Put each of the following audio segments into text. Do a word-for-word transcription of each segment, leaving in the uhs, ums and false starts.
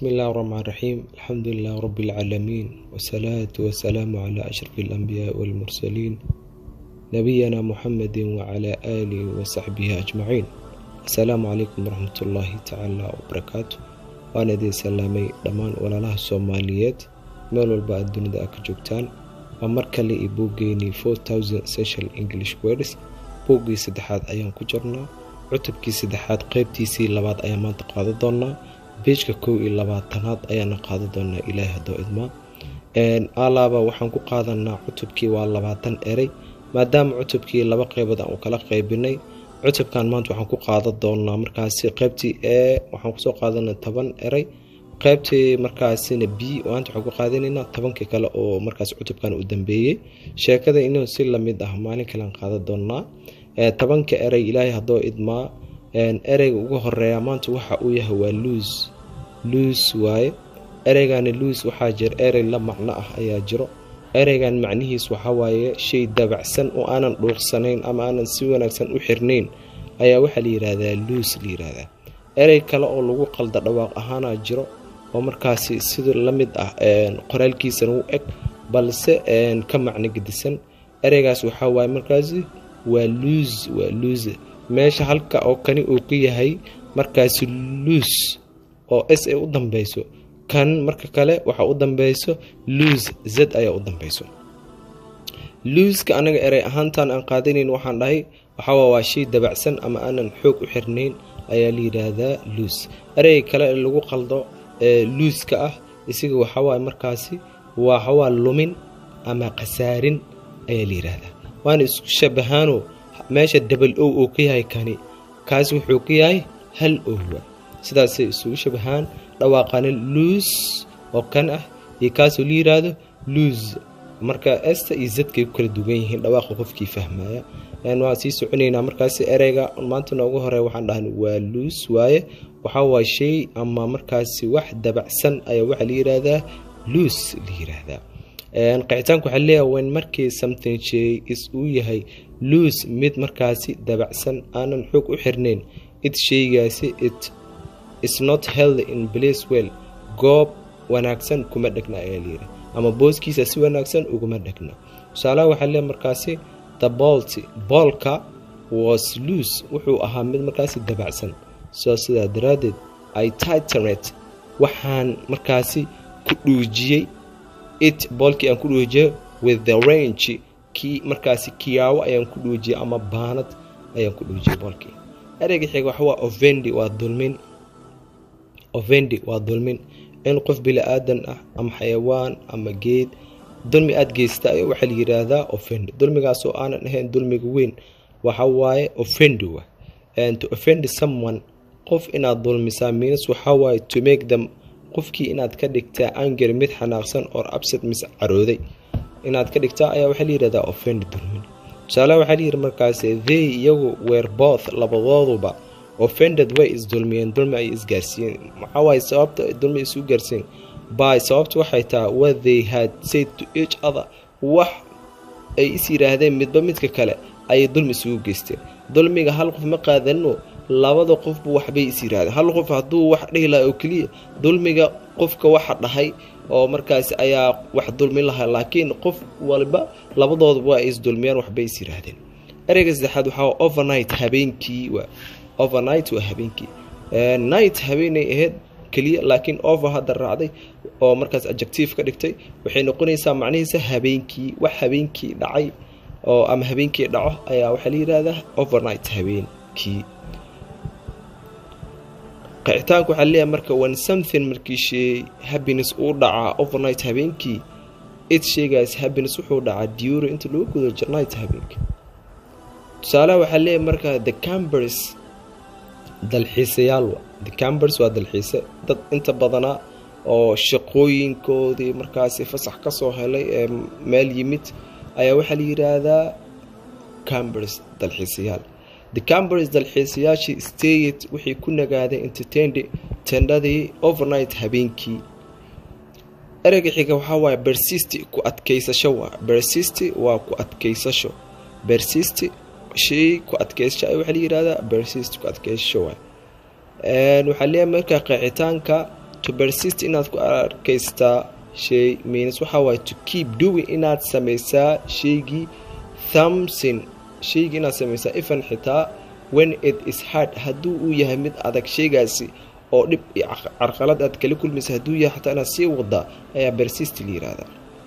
بسم الله الرحمن الرحيم. الحمد لله رب العالمين، والصلاة والسلام على أشرف الأنبياء والمرسلين نبينا محمد وعلى آله وصحبه أجمعين. السلام عليكم ورحمة الله تعالى وبركاته. وأنا دي سلامي دمان ولا لها الصوماليات ميلو الباء الدنيا أكجوكتان ومركلي إبوغيني four thousand Essential English Words. بوغي سدحات أيام كجرنا عتبكي سدحات قيبتي سي لبعض أيام تقاضي دونا بيجka kow iyo labaatanaad ayaana qaadi doonaa ilaahay hadoo idma een alaaba waxaan ku qaadanaa cutubkii waa labaatan eray maadaama cutubkii laba qaybood aan kala qaybinay cutubkan maanta waxaan ku qaadan doonaa markaasi qaybtii ee waxaan ku soo qaadanaa toban eray qaybtii markaasina b waanta waxaan ku qaadanaynaa tobankii kale oo markaas cutubkan u dambeeyay sheekada inuu si la mid ah maalin kale aan qaadan doonaa ee tobanka eray ilaahay hadoo idma een ereyga ugu horeeya maanta waxa uu yahay waa lose lose waaye ereygan lose waxa jir erey la macno ah ayaa jiro ereygan macnihiisu waxa waaye shay dabacsan oo aanan dhuuqsanayn ama aanan si wanaagsan u xirnayn ayaa waxa la yiraahdaa lose la yiraahdaa erey kale oo lagu qalda dhawaaq ahaan jiro oo markaasi sidoo la mid ah een qoraalkiisa uu eg balse een ka macno gedisan ereygaas waxa waaye markaasi waa lose waa lose meesha halka oo kani uu ku yahay markaasi lose oo s ay u dambayso kan marka kale waxa u dambayso lose z ay u dambayso lose ka anaga erey ahaantan aan qaadanayn waxaan dhahay waxa waa shay dabacsan ama aanan xoog u xirnayn ayaa la yiraahdaa lose erey kale lagu qaldo ee lose ka ah isiga waxa waa markaasi waxa waa lumin ama qasaarin ayaa la yiraahdaa waan isku shabahaano meesha double o oo ka yahay kani kaas wuxuu ka yahay hal o sidaas ay isugu shabahaan dhawaaqana lose oo kan ah iyo kaas oo liiraado lose marka esta iyo z-ka kala duwan yihiin dhawaaqa qofkii fahmaya aan waa sii soconeynaa markaas ereyga maanta noogu hore waxaan dhahnay waa lose waaye waxa waa shay ama markaasi wax dabacsan ayaa waxa la yiraahdaa lose la yiraahdaa een qeexitaanku waxa leeyahay when markii something shay is uu yahay lose mid markaasi dabacsan aanan xoog u xirnayn it shaygaasi it is not held in place well goob wanaagsan kuma dhagna ayaa leeyahay ama booskiisa si wanaagsan uguma dhagna tusaale waxa leeyahay markaasi the bolt ballka was loose wuxuu ahaa mid markaasi dabacsan soo sida daraadeed I tightened waxaan markaasi ku dhuujiyay it ballki aan ku dhuujiyay with the range ki markaasi kiyaawo ayaan ku dhuujiyay ama baanad ayaan ku dhuujiyay ballki ereyga xiga waxa waa offend waa dulmin offend waa dulmin in qof bila aadan ah ama xayawaan ama geed dulmi aad geesta ay waxa la yiraahdaa offend dulmigaas oo aanan ahayn dulmiga weyn waxa waaye offend waa and to offend someone qof inaad dulmisaa means waxa waaye to make them qofkii inaad ka dhigtaa angry mid xanaaqsan or upset mis carooday inaad ka dhigtaa ayaa waxa la yiraahdaa offend dulmin tusaale waxa la yiraahdaa markaas they iyagu were both labadooduba offended way is dulmiyeen dulmi ay isgaarsiin waxa way sababta dulmi isu gaarsiin by sababta waxay taa what they had said to each other wax ay is yiraahdeen midba midka kale ay dulmi isugu geysteen dulmiga hal qof ma qaadano labada qof buu waxbay is yiraahdeen hal qof haduu wax dhihi lahaa oo kaliya dulmiga qofka waxa dhahay oo markaas ayaa wax dulmi lahaa laakiin qof walba labadooda waa is dulmiyaan waxbay is yiraahdeen ereyga saddexaad waxa overnight habeenkii waa overnight waa habeenkii ee night habeenay ahayd kaliya laakiin over hadda raacday oo markaas adjective ka dhigtay waxay noqonaysaa macnihiisa habeenkii wax habeenkii dhacay oo ama habeenkii dhaco ayaa waxa la yiraahdaa overnight habeenkii qeexitaanku waxa leeyahay marka when something markii shay happiness uu dhaca overnight habeenkii it shaygaas happiness wuxuu dhaca during inta lagu gudo night habeenkii tusaale waxa leeyahay marka the campers dalxiisayaal the campers waa dalxiisa dad inta badana oo shaqooyinkoodii markaas fasax ka soo helay ee meel yimid ayaa waxa la yiraahdaa campers dalxiisayaal the campers dalxiisayaashii stayed wixii ku nagaaday entertained tendadii overnight habeenkii ereyga xiga waxa waa persist ku adkaysasho waa persist waa ku adkaysasho persist shay ku adkaysasho waxa la yiraahdaa persist ku adkaysasho waa een waxa leeyahay marka qeexitaanka to persist inaad ku adkaystaa shay means waxa waaye to keep doing inaad samaysaa shaygii something shaygii inaad samaysaa even xitaa when it is hard hadduu uu yahay mid adag shaygaasi oo dhib iyo carqalad aad kala kulmaysa hadduu yahay xitaa inaad sii wadaa ayaa persist la yiraahdaa.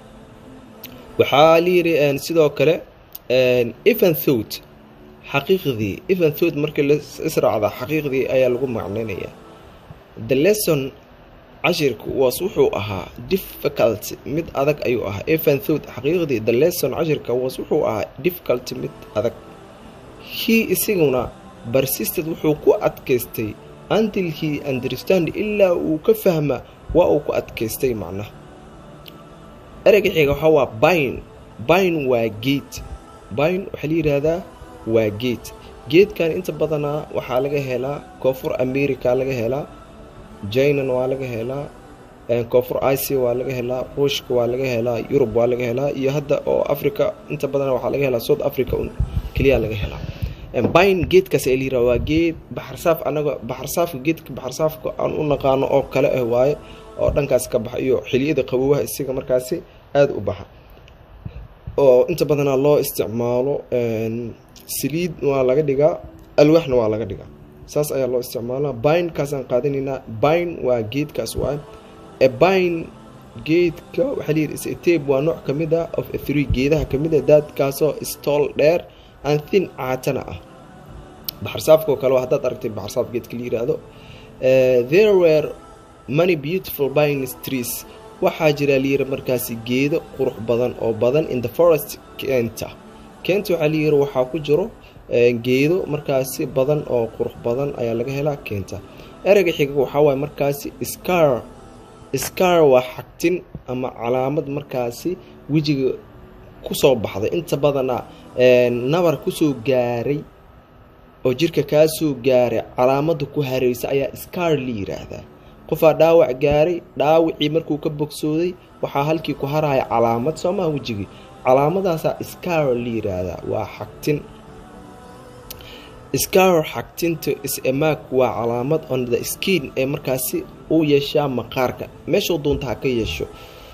waxaa la yiri sidoo kale even thought xaqiiqdii even thought markii la israacda xaqiiqdii ayaa lagu macnaynayaa. the lesson cashirku was wuxuu ahaa difficult mid adag ayuu ahaa. even thought xaqiiqdii the lesson cashirka was wuxuu ahaa difficult mid adag. he isiguna persisted wuxuu ku adkaystay until he understand ilaa uu ka fahma waa uu ku adkaystay macnaha. ereyga xiga waxa waa bind. bind waa gate. bind waxa la yiraahdaa waa gate. geedkan inta badanaa waxaa laga helaa koonfur America laga helaa, China waa laga helaa, koonfur Asia waa laga helaa, Ruushka waa laga helaa, Europe waa laga helaa, iyo hadda oo Africa inta badanaa waxaa laga helaa South Africa un kaliya laga helaa. bind geedkaas ee la yiraahdo waa geed baxar saaf. anaga baxar saafka geedka baxar saafka aan u naqaano oo kale ah waaye oo dhankaas ka baxa iyo xiliyada qabowga isiga markaasi aad u baxa oo inta badanaa loo isticmaalo saliid waa laga dhigaa, alwaaxna waa laga dhigaa, saas ayaa loo isticmaalaa. bind kaas aan qaadanayna. bind waa geedkaas waaye. a bind geedka waxa la yiraahdaa is a tape waa nooc kamid ah of a three geedaha kamid ah daadkaasoo tall dheer and thin caatana ah. baxar saafka kale haddaad aragtay baxar saaf geedka la yiraahdo. there were many beautiful pine trees waxaa jira la yiri markaasi geedo qurux badan oo badan in the forest Kenta. Kenta waxa la yiri waxaa ku jiro geedo markaasi badan oo qurux badan ayaa laga helaa Kenta. ereyga xiga waxa waaye markaasi scar. scar waa xagtin ama calaamad markaasi wajiga ku soo baxday inta badana nabar ku soo gaaray oo jirka ka soo gaaray calaamada ku hareeysa ayaa scar la yiraahdaa. qof dhaawac gaaray dhaawacii markuu ka bogsooday waxaa halkii ku haraya calaamad Soomaa wajiga. calaamadaas scar la yiraahdaa waa xagtin. scar xagtinta is a mark waa calaamad on the skin ee markaasi uu yeeshaa maqaarka meesha doonta ka yeesho.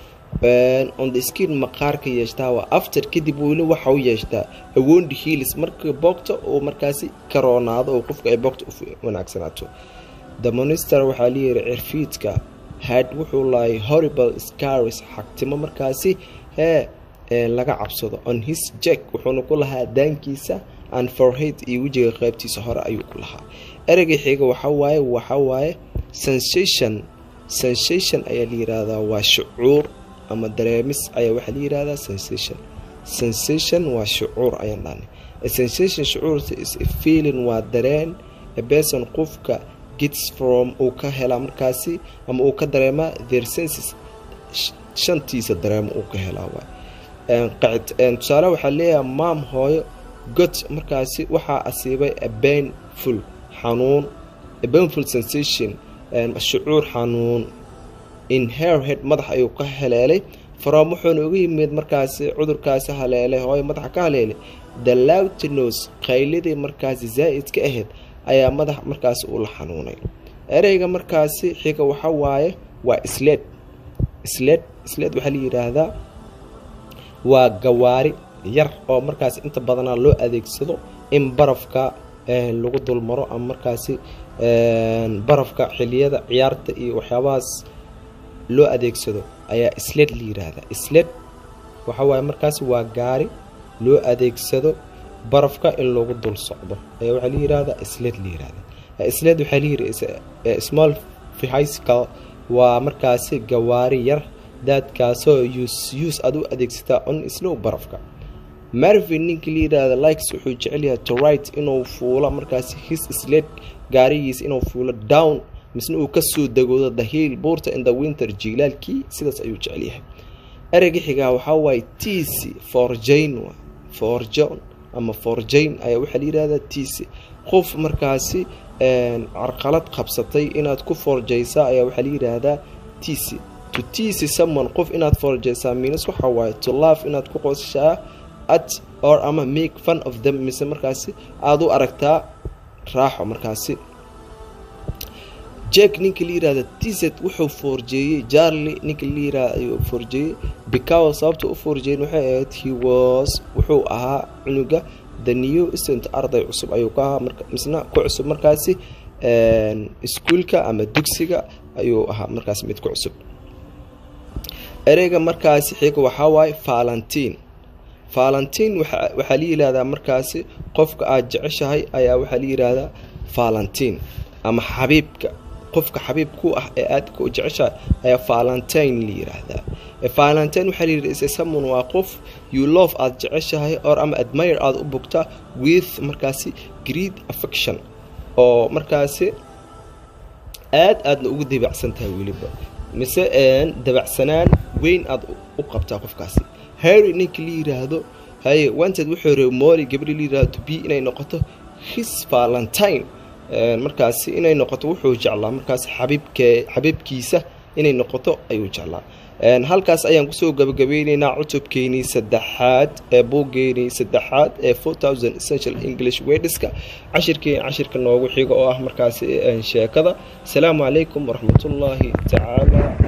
on the skin maqaarka yeeshtaa waa after kadib weli waxa uu yeeshtaa a wound heals marka boogta oo markaasi karoonaado oo qofka ay boogta u wanaagsanaato. the monster waxa la yiri cirfiidka had wuxuu laay horrible scars xagtimo markaasi ee laga cabsado on his cheek wuxuu ku lahaa daankiisa and forehead iyo wajiga qaybtiisa hore ayuu ku lahaa. ereyga xiga waxa waaye waxa waaye sensation. sensation ayaa la yiraahdaa waa shucuur ama dareemis ayaa waxa la yiraahdaa sensation. sensation waa shucuur ayaan dhahnay. a sensation shucuur is a feeling waa dareen a person qofka gets from uu ka hela markaasi ama uu ka dareema their senses shantiisa dareemo uu ka helaa waa. qacid tusaale waxa leeyahay mom hooyo got markaasi waxaa asiibay a painful xanuun a painful sensation shucuur xanuun in her head madax ayuu ka haleelay from wuxuuna uga yimid markaasi cudurkaasi haleelay hooyo madaxa ka haleelay. the loud nose qaylidii markaasi zaa'id ka ahayd ayaa madax markaasi uu la xanuunay. ereyga markaasi xiga waxa waaye waa sled. sled sled waxa la yiraahdaa waa gawaari yar oo markaasi inta badan loo adeegsado in barafka lagu dul maro ama markaasi barafka xiliyada ciyaarta iyo waxyaabahaas loo adeegsado ayaa sled la yiraahdaa. sled waxa waaye markaasi waa gaari loo adeegsado barafka in lagu dul socdo ayaa waxa la yiraahdaa sled la yiraahdaa. sled waxa la yiraahdaa small vehicle waa markaasi gawaari yar daadkaasoo use use adu adeegsataa on slow barafka. Marvin ninka la yiraahdo likes wuxuu jecel yahay to ride inuu fuulo markaasi his sled gaarigiisa inuu fuulo down misna uu ka soo dagoodo the hill buurta in the winter jilaalkii sidaas ayuu jecel yahay. ereyga xiga waxa waaye tc for Jane for John ama for Jane ayaa waxa la yiraahdaa tc. qof markaasi carqalad qabsatay inaad ku forjaysaa ayaa waxa la yiraahdaa tc. to tease someone qof inaad forjaysaa means waxa waaye to laugh inaad ku qosashaa at or ama make fun of them mise markaasi aad u aragtaa raaxo markaasi. Jack ninka la yiraahdo Tizet wuxuu forjeeyay Charlie ninka la yiraahdo ayuu forjeeyay because sababta uu forjeeyay waxay ahayd he was wuxuu ahaa cunuga the new student arday cusub ayuu ka ahaa marka misna ku cusub markaasi een iskuulka ama dugsiga ayuu ahaa markaas mid ku cusub ereyga markaasi xiga waxa waay Valentine Valentine waxa waxa la yiraahdaa markaasi qofka aad jeceshahay ayaa waxa la yiraahdaa Valentine ama xabiibka qofka xabiib ku ah ee aad ku jeceshahay ayaa Valentine la yiraahdaa Valentine waxa la yiraahdaa someone waa qof you love aad jeceshahay or ama admire aad u bogta with markaasi great affection oo markaasi aad aad ugu dibacsan tahay waliba mise een dabacsanaan weyn aad u qabtaa qofkaasi Harry ninka la yiraahdo hay wanted wuxuu reey Molly gabadh la yiraahdo to be inay noqoto his Valentine markaasi inay noqoto wuxuu jeclaa markaasi xabiibka xabiibkiisa inay noqoto ayuu jeclaa een halkaas ayaan ku soo gabagabeynaa cutubkeeni saddexaad ee buugeeni saddexaad ee four thousand essential English words-ka cashirkeen cashirka noogu xiga oo ah markaasi sheekada. Assalaamu calaykum waraxmatullaahi tacaala